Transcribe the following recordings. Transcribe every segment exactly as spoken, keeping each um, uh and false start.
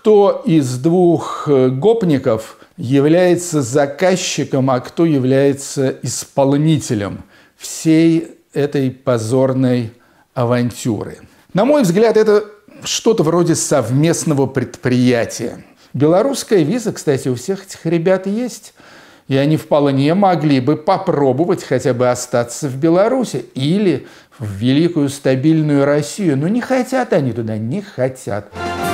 кто из двух гопников является заказчиком, а кто является исполнителем всей этой позорной авантюры. На мой взгляд, это что-то вроде совместного предприятия. Белорусская виза, кстати, у всех этих ребят есть. И они вполне могли бы попробовать хотя бы остаться в Беларуси или в великую стабильную Россию. Но не хотят они туда, не хотят.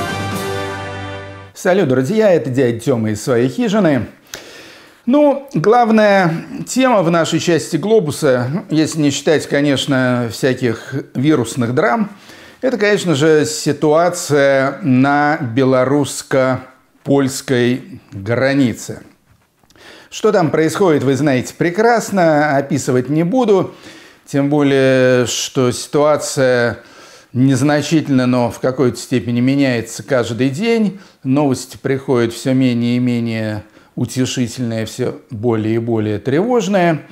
Салют, друзья, это дядя Тёма из своей хижины. Ну, главная тема в нашей части глобуса, если не считать, конечно, всяких вирусных драм, это, конечно же, ситуация на белорусско-польской границе. Что там происходит, вы знаете прекрасно, описывать не буду. Тем более, что ситуация незначительно, но в какой-то степени меняется каждый день. Новости приходят все менее и менее утешительные, все более и более тревожные.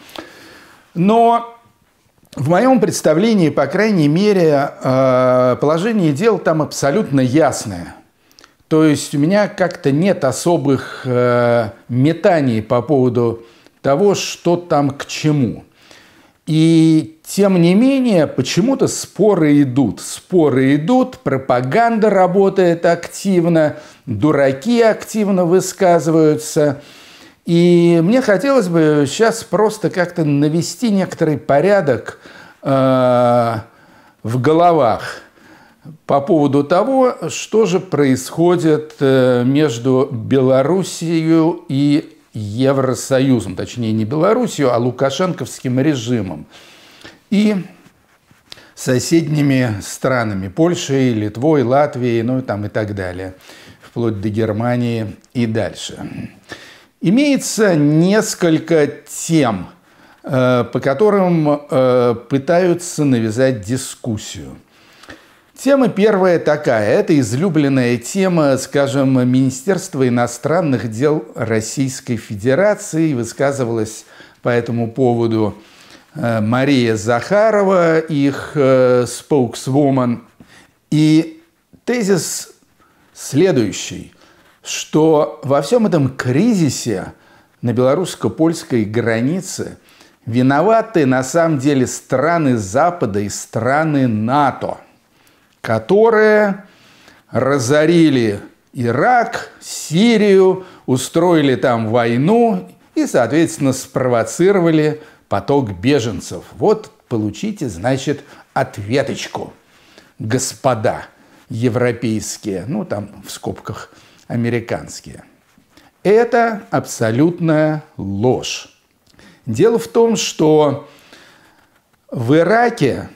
Но в моем представлении, по крайней мере, положение дел там абсолютно ясное. То есть у меня как-то нет особых э, метаний по поводу того, что там к чему. И тем не менее, почему-то споры идут. Споры идут, пропаганда работает активно, дураки активно высказываются. И мне хотелось бы сейчас просто как-то навести некоторый порядок э, в головах по поводу того, что же происходит между Белоруссией и Евросоюзом, точнее не Белоруссией, а лукашенковским режимом и соседними странами, Польшей, Литвой, Латвией, ну там и так далее, вплоть до Германии и дальше. Имеется несколько тем, по которым пытаются навязать дискуссию. Тема первая такая. Это излюбленная тема, скажем, Министерства иностранных дел Российской Федерации. Высказывалась по этому поводу Мария Захарова, их spokeswoman. И тезис следующий, что во всем этом кризисе на белорусско-польской границе виноваты на самом деле страны Запада и страны НАТО, которые разорили Ирак, Сирию, устроили там войну и, соответственно, спровоцировали поток беженцев. Вот получите, значит, ответочку, господа европейские, ну там в скобках американские. Это абсолютная ложь. Дело в том, что в Ираке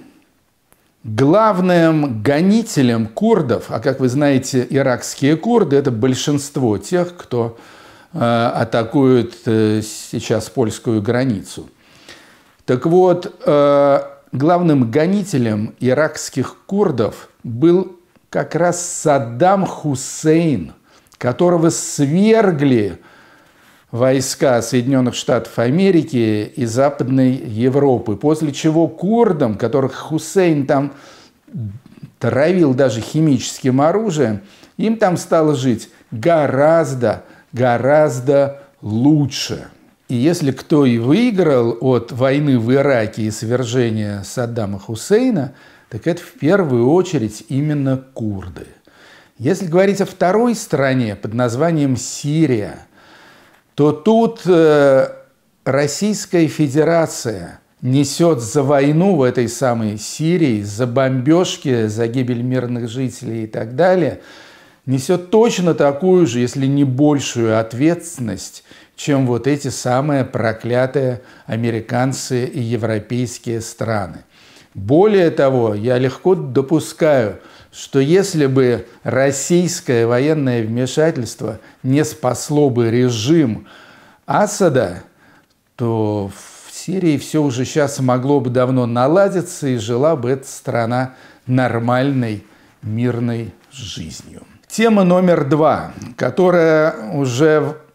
главным гонителем курдов, а как вы знаете, иракские курды – это большинство тех, кто э, атакует э, сейчас польскую границу. Так вот, э, главным гонителем иракских курдов был как раз Саддам Хусейн, которого свергли войска Соединенных Штатов Америки и Западной Европы, после чего курдам, которых Хусейн там травил даже химическим оружием, им там стало жить гораздо, гораздо лучше. И если кто и выиграл от войны в Ираке и свержения Саддама Хусейна, так это в первую очередь именно курды. Если говорить о второй стране под названием Сирия, то тут э, Российская Федерация несет за войну в этой самой Сирии, за бомбежки, за гибель мирных жителей и так далее, несет точно такую же, если не большую ответственность, чем вот эти самые проклятые американцы и европейские страны. Более того, я легко допускаю, что если бы российское военное вмешательство не спасло бы режим Асада, то в Сирии все уже сейчас могло бы давно наладиться, и жила бы эта страна нормальной, мирной жизнью. Тема номер два, которая уже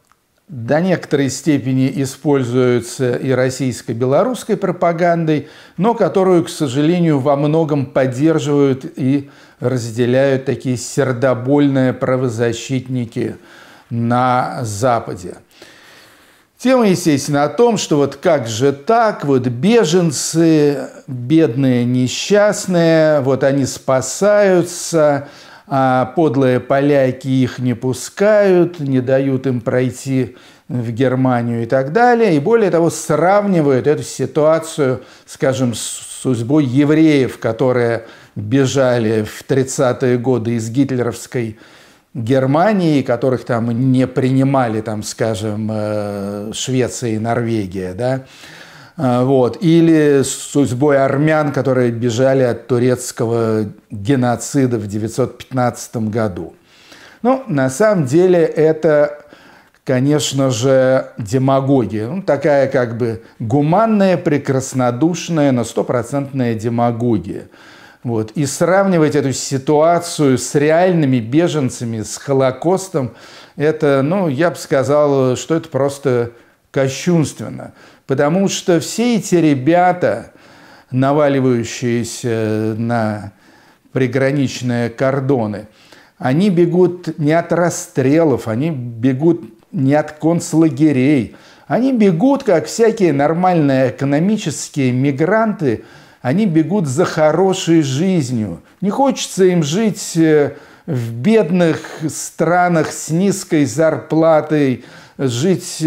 до некоторой степени используются и российско-белорусской пропагандой, но которую, к сожалению, во многом поддерживают и разделяют такие сердобольные правозащитники на Западе. Тема, естественно, о том, что вот как же так, вот беженцы, бедные, несчастные, вот они спасаются, а подлые поляки их не пускают, не дают им пройти в Германию и так далее. И более того, сравнивают эту ситуацию, скажем, с судьбой евреев, которые бежали в тридцатые годы из гитлеровской Германии, которых там не принимали, там, скажем, Швеция и Норвегия, да, вот, или с судьбой армян, которые бежали от турецкого геноцида в девятьсот пятнадцатом году. Ну, на самом деле это, конечно же, демагогия, ну, такая как бы гуманная, прекраснодушная, но стопроцентная демагогия. Вот. И сравнивать эту ситуацию с реальными беженцами, с Холокостом, это, ну, я бы сказал, что это просто кощунственно. Потому что все эти ребята, наваливающиеся на приграничные кордоны, они бегут не от расстрелов, они бегут не от концлагерей. Они бегут, как всякие нормальные экономические мигранты, они бегут за хорошей жизнью. Не хочется им жить в бедных странах с низкой зарплатой, жить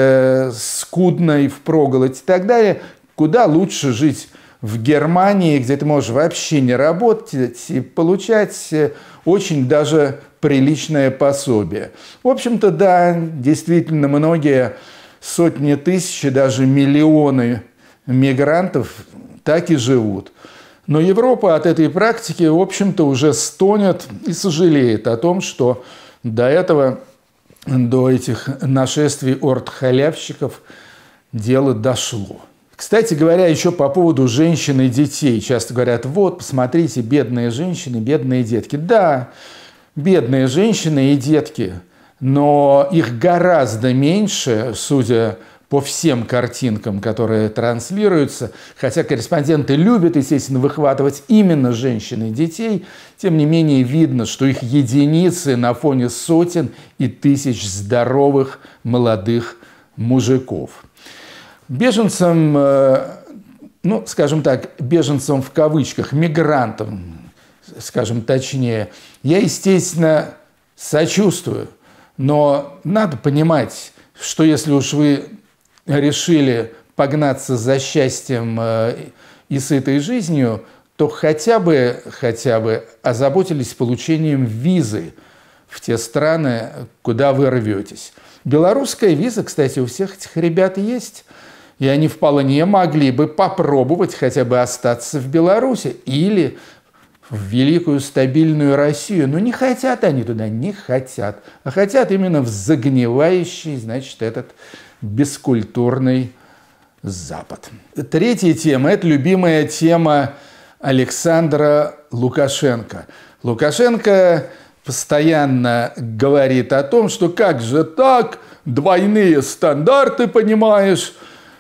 скудно и впроголодь и так далее. Куда лучше жить в Германии, где ты можешь вообще не работать и получать очень даже приличное пособие. В общем-то, да, действительно, многие сотни тысяч, даже миллионы мигрантов так и живут. Но Европа от этой практики, в общем-то, уже стонет и сожалеет о том, что до этого, до этих нашествий орд халявщиков дело дошло. Кстати говоря, еще по поводу женщин и детей. Часто говорят, вот, посмотрите, бедные женщины, бедные детки. Да, бедные женщины и детки, но их гораздо меньше, судя по всем картинкам, которые транслируются, хотя корреспонденты любят, естественно, выхватывать именно женщин и детей, тем не менее видно, что их единицы на фоне сотен и тысяч здоровых молодых мужиков. Беженцам, ну, скажем так, беженцам в кавычках, мигрантам, скажем точнее, я, естественно, сочувствую, но надо понимать, что если уж вы решили погнаться за счастьем и сытой жизнью, то хотя бы, хотя бы озаботились получением визы в те страны, куда вы рветесь. Белорусская виза, кстати, у всех этих ребят есть, и они вполне могли бы попробовать хотя бы остаться в Беларуси или в великую стабильную Россию. Но не хотят они туда, не хотят, а хотят именно в загнивающий, значит, этот бескультурный Запад. Третья тема – это любимая тема Александра Лукашенко. Лукашенко постоянно говорит о том, что как же так, двойные стандарты, понимаешь,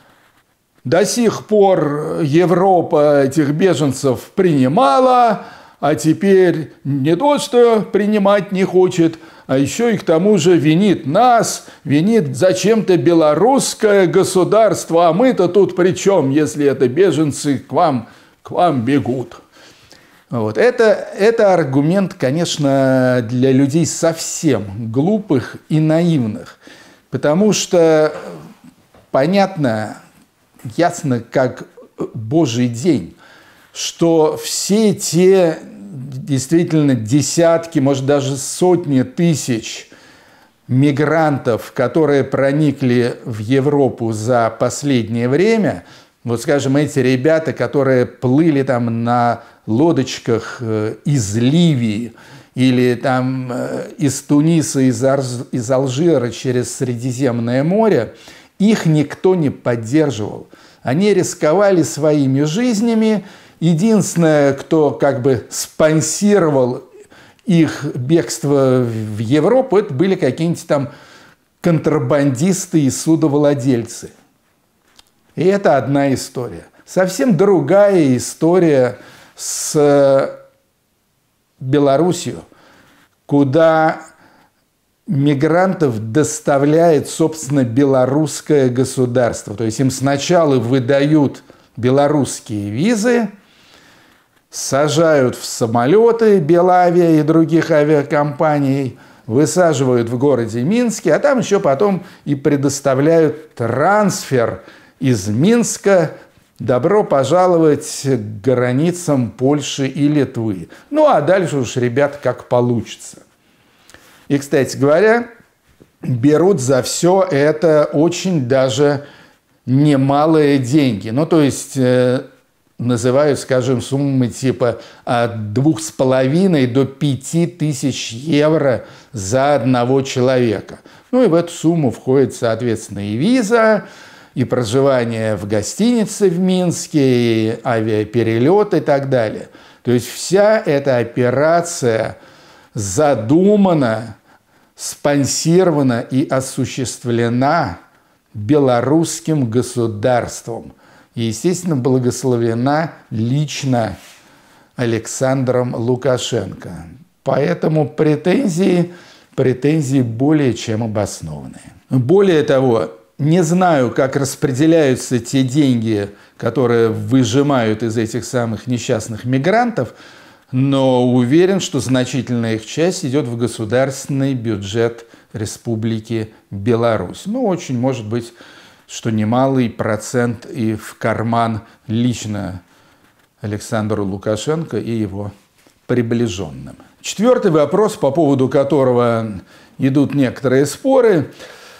до сих пор Европа этих беженцев принимала, а теперь не то, что принимать не хочет, а еще и к тому же винит нас, винит зачем-то белорусское государство, а мы-то тут при чем, если это беженцы к вам, к вам бегут. Вот. Это, это аргумент, конечно, для людей совсем глупых и наивных, потому что понятно, ясно, как божий день, что все те действительно десятки, может даже сотни тысяч мигрантов, которые проникли в Европу за последнее время, вот скажем, эти ребята, которые плыли там на лодочках из Ливии или там из Туниса, из, Арж... из Алжира через Средиземное море, их никто не поддерживал. Они рисковали своими жизнями. Единственное, кто как бы спонсировал их бегство в Европу, это были какие-нибудь там контрабандисты и судовладельцы. И это одна история. Совсем другая история с Белоруссией, куда мигрантов доставляет, собственно, белорусское государство. То есть им сначала выдают белорусские визы, сажают в самолеты Белавиа и других авиакомпаний, высаживают в городе Минске, а там еще потом и предоставляют трансфер из Минска. Добро пожаловать к границам Польши и Литвы. Ну, а дальше уж, ребят, как получится. И, кстати говоря, берут за все это очень даже немалые деньги. Ну, то есть э, называют, скажем, суммы типа от двух с половиной до пяти тысяч евро за одного человека. Ну, и в эту сумму входит, соответственно, и виза, и проживание в гостинице в Минске, и авиаперелет и так далее. То есть вся эта операция задумана, спонсирована и осуществлена белорусским государством. И, естественно, благословена лично Александром Лукашенко. Поэтому претензии, претензии более чем обоснованные. Более того, не знаю, как распределяются те деньги, которые выжимают из этих самых несчастных мигрантов, но уверен, что значительная их часть идет в государственный бюджет Республики Беларусь. Ну, очень может быть, что немалый процент и в карман лично Александру Лукашенко и его приближенным. Четвертый вопрос, по поводу которого идут некоторые споры.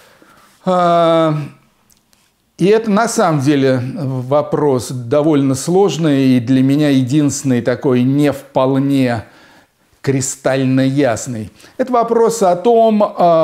И это на самом деле вопрос довольно сложный и для меня единственный такой не вполне кристально ясный. Это вопрос о том,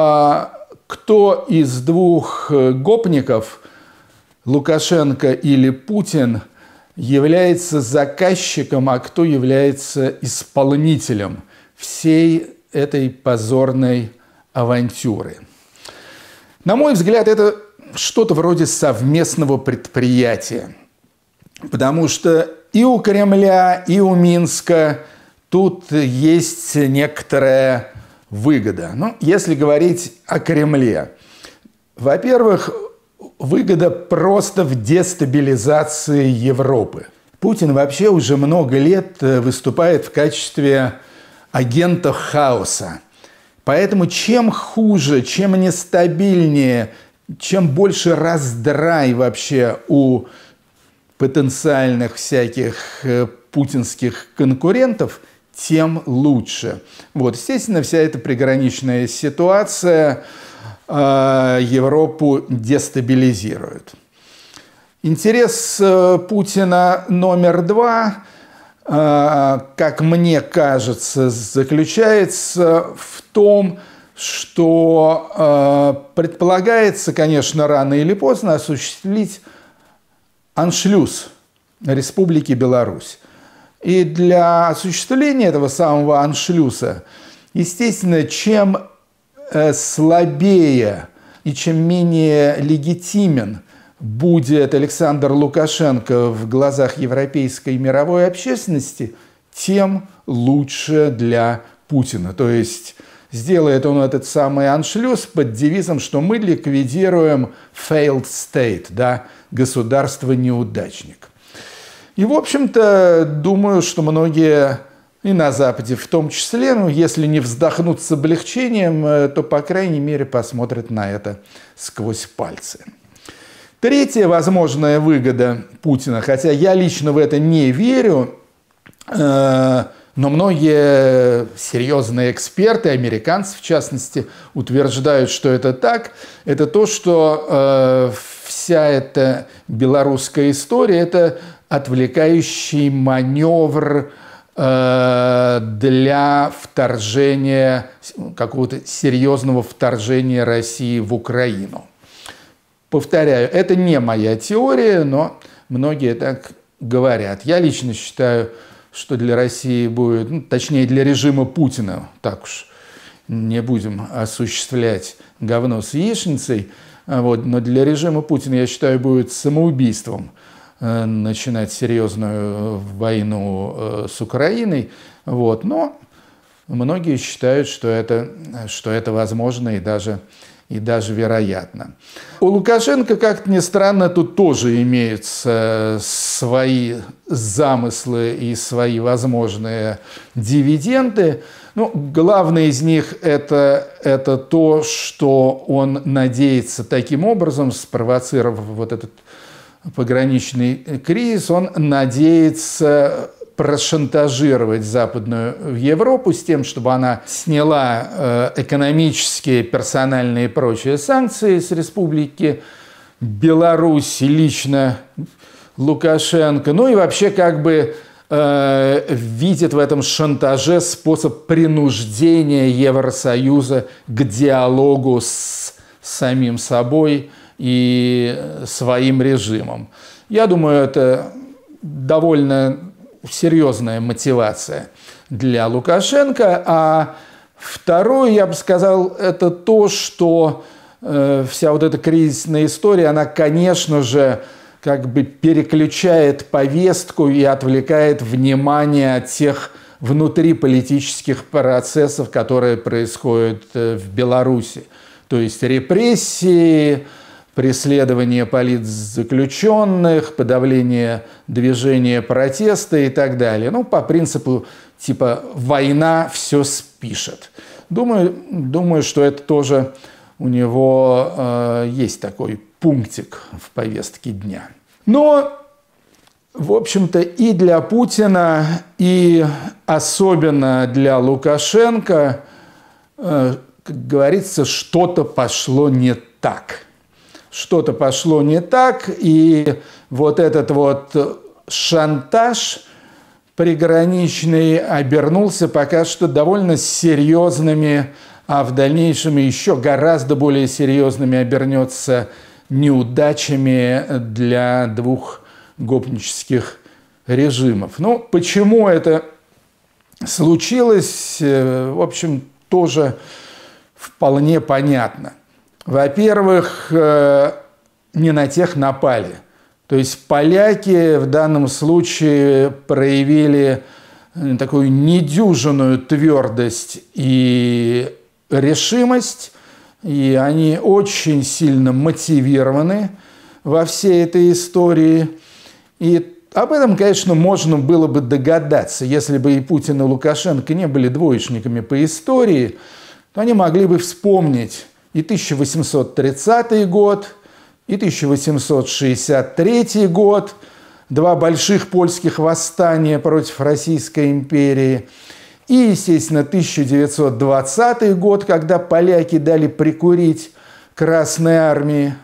кто из двух гопников, Лукашенко или Путин, является заказчиком, а кто является исполнителем всей этой позорной авантюры. На мой взгляд, это что-то вроде совместного предприятия, потому что и у Кремля, и у Минска тут есть некоторая выгода. Ну, если говорить о Кремле, во-первых, выгода просто в дестабилизации Европы. Путин вообще уже много лет выступает в качестве агента хаоса. Поэтому чем хуже, чем нестабильнее, чем больше раздрай вообще у потенциальных всяких путинских конкурентов, тем лучше. Вот, естественно, вся эта приграничная ситуация э, Европу дестабилизирует. Интерес э, Путина номер два, э, как мне кажется, заключается в том, что э, предполагается, конечно, рано или поздно осуществить аншлюз Республики Беларусь. И для осуществления этого самого аншлюза, естественно, чем э, слабее и чем менее легитимен будет Александр Лукашенко в глазах европейской и мировой общественности, тем лучше для Путина. То есть сделает он этот самый аншлюз под девизом, что мы ликвидируем failed state, да, государство-неудачник. И, в общем-то, думаю, что многие и на Западе в том числе, ну, если не вздохнут с облегчением, то, по крайней мере, посмотрят на это сквозь пальцы. Третья возможная выгода Путина, хотя я лично в это не верю, э, но многие серьезные эксперты, американцы в частности, утверждают, что это так. Это то, что э, вся эта белорусская история – это отвлекающий маневр э, для вторжения, какого-то серьезного вторжения России в Украину. Повторяю, это не моя теория, но многие так говорят. Я лично считаю, что для России будет, ну, точнее для режима Путина, так уж не будем осуществлять говно с яичницей. Вот. Но для режима Путина, я считаю, будет самоубийством начинать серьезную войну с Украиной. Вот. Но многие считают, что это, что это возможно и даже, и даже вероятно. У Лукашенко, как ни странно, тут тоже имеются свои замыслы и свои возможные дивиденды. Ну, главное из них это, это то, что он надеется таким образом, спровоцировав вот этот пограничный кризис, он надеется прошантажировать Западную Европу с тем, чтобы она сняла экономические, персональные и прочие санкции с Республики Беларусь, лично Лукашенко. Ну и вообще как бы э, видит в этом шантаже способ принуждения Евросоюза к диалогу с самим собой и своим режимом. Я думаю, это довольно серьезная мотивация для Лукашенко. А второе, я бы сказал, это то, что э, вся вот эта кризисная история, она, конечно же, как бы переключает повестку и отвлекает внимание от тех внутриполитических процессов, которые происходят в Беларуси. То есть репрессии, преследование политзаключенных, подавление движения протеста и так далее. Ну, по принципу типа «война все спишет». Думаю, думаю, что это тоже у него э, есть такой пунктик в повестке дня. Но, в общем-то, и для Путина, и особенно для Лукашенко, э, как говорится, что-то пошло не так. Что-то пошло не так, и вот этот вот шантаж приграничный обернулся пока что довольно серьезными, а в дальнейшем еще гораздо более серьезными обернется неудачами для двух гопнических режимов. Ну, почему это случилось, в общем, тоже вполне понятно. Во-первых, не на тех напали. То есть поляки в данном случае проявили такую недюжинную твердость и решимость, и они очень сильно мотивированы во всей этой истории. И об этом, конечно, можно было бы догадаться. Если бы и Путин, и Лукашенко не были двоечниками по истории, то они могли бы вспомнить и тысяча восемьсот тридцатый год, и тысяча восемьсот шестьдесят третий год, два больших польских восстания против Российской империи, и, естественно, тысяча девятьсот двадцатый год, когда поляки дали прикурить Красной армии.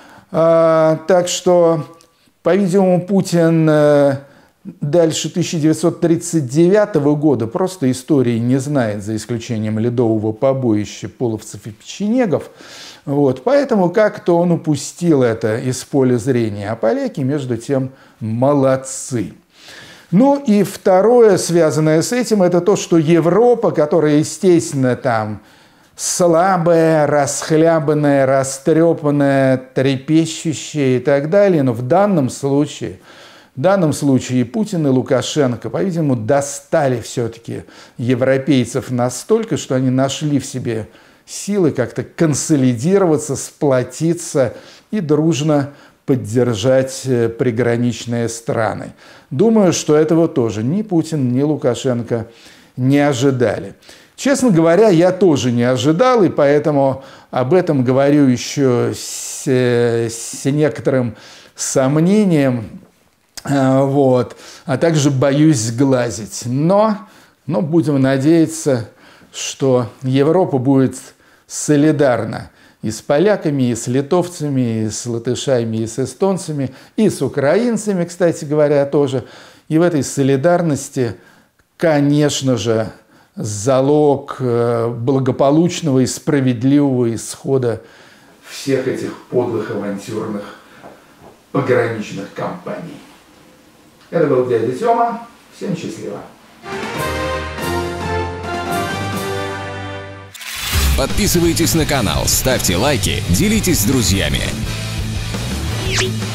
А, так что, по-видимому, Путин э, дальше тысяча девятьсот тридцать девятого года просто истории не знает, за исключением ледового побоища половцев и печенегов. Вот, поэтому как-то он упустил это из поля зрения, а поляки, между тем, молодцы. Ну и второе, связанное с этим, это то, что Европа, которая, естественно, там слабая, расхлябанная, растрепанная, трепещущая и так далее, но в данном случае, в данном случае и Путин, и Лукашенко, по-видимому, достали все-таки европейцев настолько, что они нашли в себе силы как-то консолидироваться, сплотиться и дружно поддержать приграничные страны. Думаю, что этого тоже ни Путин, ни Лукашенко не ожидали. Честно говоря, я тоже не ожидал, и поэтому об этом говорю еще с, с некоторым сомнением, вот, а также боюсь сглазить. Но, но будем надеяться, что Европа будет солидарна и с поляками, и с литовцами, и с латышами, и с эстонцами, и с украинцами, кстати говоря, тоже. И в этой солидарности, конечно же, залог благополучного и справедливого исхода всех этих подлых авантюрных пограничных кампаний. Это был дядя Тёма. Всем счастливо. Подписывайтесь на канал, ставьте лайки, делитесь с друзьями.